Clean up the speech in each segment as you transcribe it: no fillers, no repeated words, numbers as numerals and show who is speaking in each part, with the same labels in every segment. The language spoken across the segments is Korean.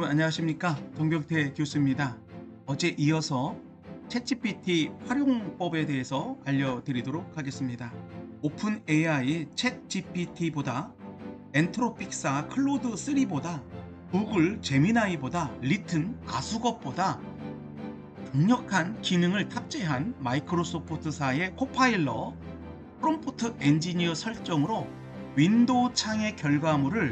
Speaker 1: 안녕하십니까. 동경태 교수입니다. 어제 이어서 챗GPT 활용법에 대해서 알려드리도록 하겠습니다. 오픈 AI 챗GPT보다 엔트로픽사 클로드 3보다 구글 제미나이보다 리튼 아수거보다 강력한 기능을 탑재한 마이크로소프트사의 코파일러 프롬프트 엔지니어 설정으로 윈도우 창의 결과물을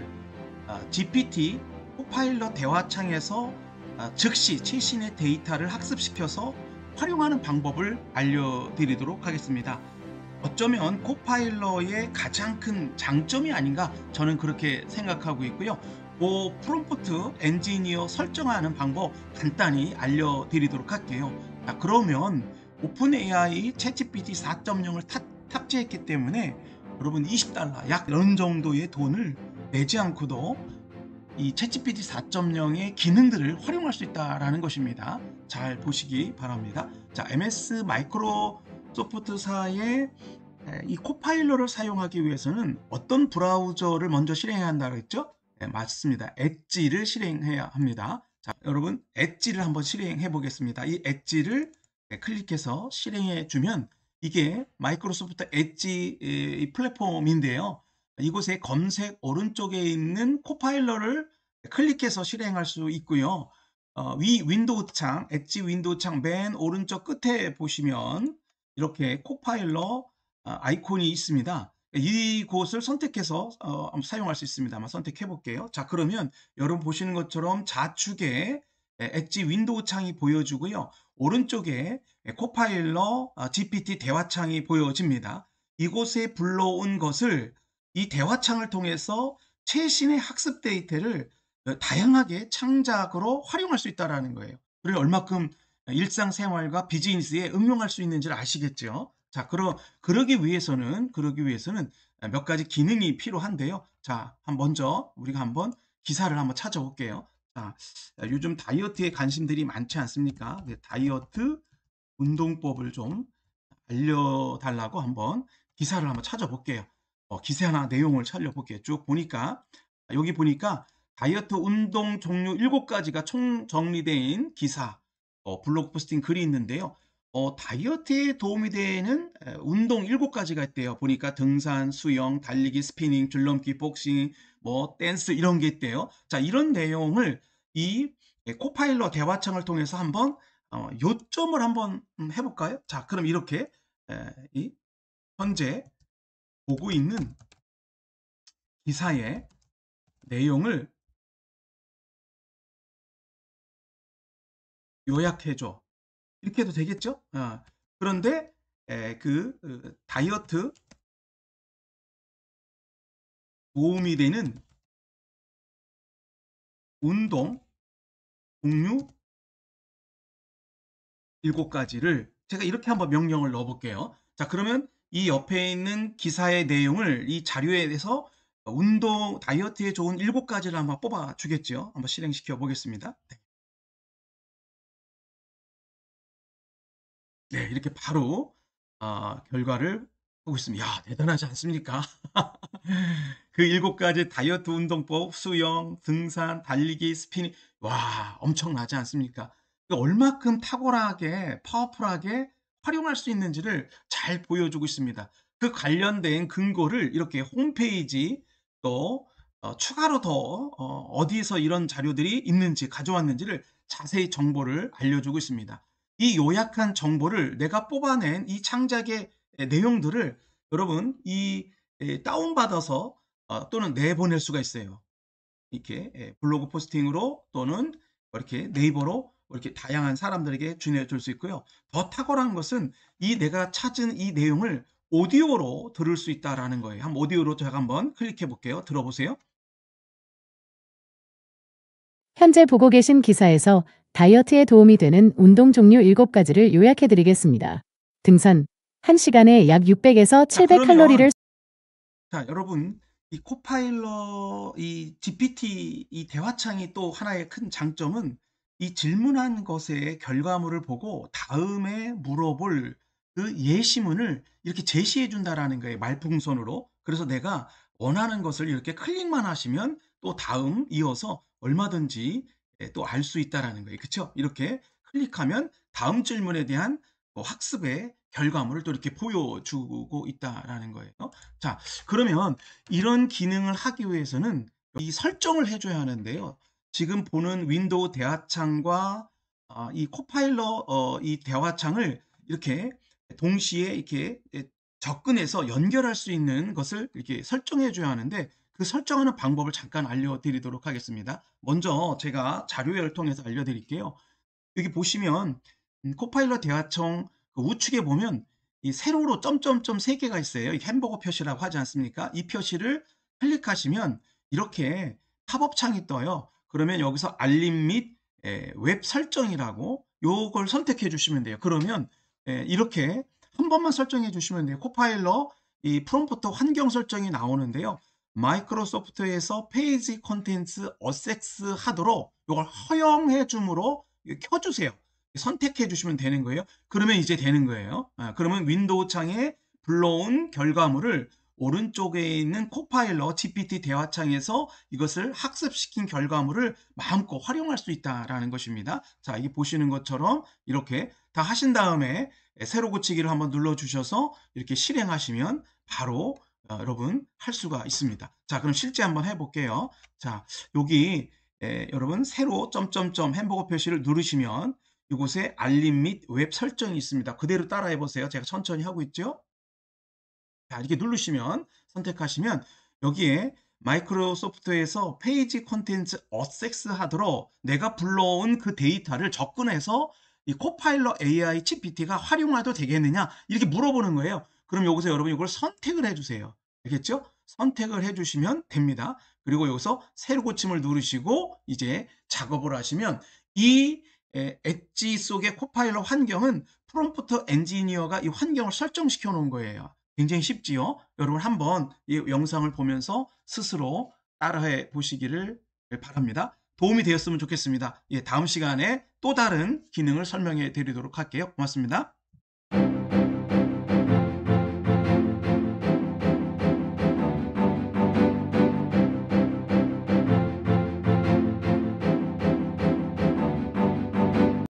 Speaker 1: GPT 코파일럿 대화창에서 즉시 최신의 데이터를 학습시켜서 활용하는 방법을 알려드리도록 하겠습니다. 어쩌면 코파일럿의 가장 큰 장점이 아닌가 저는 그렇게 생각하고 있고요. 그 프롬프트 엔지니어 설정하는 방법 간단히 알려드리도록 할게요. 그러면 오픈 AI 챗GPT 4.0을 탑재했기 때문에 여러분 $20 약 이런 정도의 돈을 내지 않고도 이 챗GPT 4.0의 기능들을 활용할 수 있다라는 것입니다. 잘 보시기 바랍니다. 자, MS 마이크로소프트사의 이 코파일럿을 사용하기 위해서는 어떤 브라우저를 먼저 실행해야 한다고 했죠? 네, 맞습니다. 엣지를 실행해야 합니다. 자, 여러분 엣지를 한번 실행해 보겠습니다. 이 엣지를 클릭해서 실행해 주면 이게 마이크로소프트 엣지 플랫폼인데요. 이곳에 검색 오른쪽에 있는 코파일럿을 클릭해서 실행할 수 있고요. 위 윈도우 창, 엣지 윈도우 창 맨 오른쪽 끝에 보시면 이렇게 코파일럿 아이콘이 있습니다. 이곳을 선택해서 사용할 수 있습니다. 한번 선택해 볼게요. 자, 그러면 여러분 보시는 것처럼 좌측에 엣지 윈도우 창이 보여주고요. 오른쪽에 코파일럿 GPT 대화창이 보여집니다. 이곳에 불러온 것을 이 대화창을 통해서 최신의 학습 데이터를 다양하게 창작으로 활용할 수 있다는 거예요. 그리고 얼마큼 일상생활과 비즈니스에 응용할 수 있는지를 아시겠죠? 자, 그러기 위해서는 몇 가지 기능이 필요한데요. 자, 먼저 우리가 한번 기사를 한번 찾아볼게요. 자, 요즘 다이어트에 관심들이 많지 않습니까? 네, 다이어트 운동법을 좀 알려달라고 한번 기사를 한번 찾아볼게요. 기사 하나 내용을 찾아볼게요. 쭉 보니까 여기 보니까 다이어트 운동 종류 7가지가 총 정리된 기사 블로그 포스팅 글이 있는데요. 다이어트에 도움이 되는 운동 7가지가 있대요. 보니까 등산, 수영, 달리기, 스피닝, 줄넘기, 복싱, 뭐 댄스 이런 게 있대요. 자, 이런 내용을 이 코파일럿 대화창을 통해서 한번 요점을 한번 해볼까요? 자, 그럼 이렇게 이 현재 보고 있는 기사의 내용을 요약해줘. 이렇게 해도 되겠죠? 그런데 다이어트 도움이 되는 운동 종류 7가지를 제가 이렇게 한번 명령을 넣어볼게요. 자, 그러면 이 옆에 있는 기사의 내용을 이 자료에 대해서 운동 다이어트에 좋은 7가지를 한번 뽑아 주겠죠. 한번 실행시켜 보겠습니다. 네, 이렇게 바로 결과를 보고 있습니다. 야, 대단하지 않습니까? 그 7가지 다이어트 운동법, 수영, 등산, 달리기, 스피닝, 와, 엄청나지 않습니까? 그 얼마큼 탁월하게, 파워풀하게 활용할 수 있는지를 잘 보여주고 있습니다. 그 관련된 근거를 이렇게 홈페이지 또 추가로 더 어디에서 이런 자료들이 있는지 가져왔는지를 자세히 정보를 알려주고 있습니다. 이 요약한 정보를 내가 뽑아낸 이 창작의 내용들을 여러분 다운받아서 또는 내보낼 수가 있어요. 이렇게 블로그 포스팅으로 또는 이렇게 네이버로 이렇게 다양한 사람들에게 전해줄 수 있고요. 더 탁월한 것은 이 내가 찾은 이 내용을 오디오로 들을 수 있다라는 거예요. 한번 오디오로 제가 한번 클릭해 볼게요. 들어보세요.
Speaker 2: 현재 보고 계신 기사에서 다이어트에 도움이 되는 운동 종류 7가지를 요약해 드리겠습니다. 등산, 1시간에 약 600에서
Speaker 1: 자,
Speaker 2: 700칼로리를
Speaker 1: 여러분, 이 코파일럿, 이 GPT, 이 대화창이 또 하나의 큰 장점은 이 질문한 것의 결과물을 보고 다음에 물어볼 그 예시문을 이렇게 제시해 준다라는 거예요. 말풍선으로. 그래서 내가 원하는 것을 이렇게 클릭만 하시면 또 다음 이어서 얼마든지 또 알 수 있다라는 거예요. 그쵸? 이렇게 클릭하면 다음 질문에 대한 학습의 결과물을 또 이렇게 보여주고 있다라는 거예요. 자, 그러면 이런 기능을 하기 위해서는 이 설정을 해줘야 하는데요. 지금 보는 윈도우 대화창과 이 코파일럿 이 대화창을 이렇게 동시에 이렇게 접근해서 연결할 수 있는 것을 이렇게 설정해 줘야 하는데, 그 설정하는 방법을 잠깐 알려드리도록 하겠습니다. 먼저 제가 자료를 통해서 알려드릴게요. 여기 보시면 코파일럿 대화청 그 우측에 보면 이 세로로 점점점 3개가 있어요. 이 햄버거 표시라고 하지 않습니까? 이 표시를 클릭하시면 이렇게 팝업 창이 떠요. 그러면 여기서 알림 및 웹 설정이라고 요걸 선택해 주시면 돼요. 그러면 이렇게 한 번만 설정해 주시면 돼요. 코파일럿 이 프롬프트 환경 설정이 나오는데요. 마이크로소프트에서 페이지 콘텐츠 어섹스 하도록 이걸 허용해 줌으로 켜주세요. 선택해 주시면 되는 거예요. 그러면 이제 되는 거예요. 그러면 윈도우 창에 불러온 결과물을 오른쪽에 있는 코파일럿 GPT 대화창에서 이것을 학습시킨 결과물을 마음껏 활용할 수 있다라는 것입니다. 자, 이게 보시는 것처럼 이렇게 다 하신 다음에 세로 고치기를 한번 눌러 주셔서 이렇게 실행하시면 바로 여러분 할 수가 있습니다. 자, 그럼 실제 한번 해볼게요. 자, 여기 여러분 세로 점점점 햄버거 표시를 누르시면 이곳에 알림 및 웹 설정이 있습니다. 그대로 따라해 보세요. 제가 천천히 하고 있죠. 자, 이렇게 누르시면 선택하시면 여기에 마이크로소프트에서 페이지 콘텐츠 어섹스 하도록 내가 불러온 그 데이터를 접근해서 이 코파일럿 AI GPT가 활용해도 되겠느냐 이렇게 물어보는 거예요. 그럼 여기서 여러분 이걸 선택을 해주세요. 알겠죠? 선택을 해주시면 됩니다. 그리고 여기서 세로 고침을 누르시고 이제 작업을 하시면 이 엣지 속의 코파일럿 환경은 프롬프트 엔지니어가 이 환경을 설정시켜 놓은 거예요. 굉장히 쉽지요? 여러분 한번 이 영상을 보면서 스스로 따라해 보시기를 바랍니다. 도움이 되었으면 좋겠습니다. 예, 다음 시간에 또 다른 기능을 설명해 드리도록 할게요. 고맙습니다.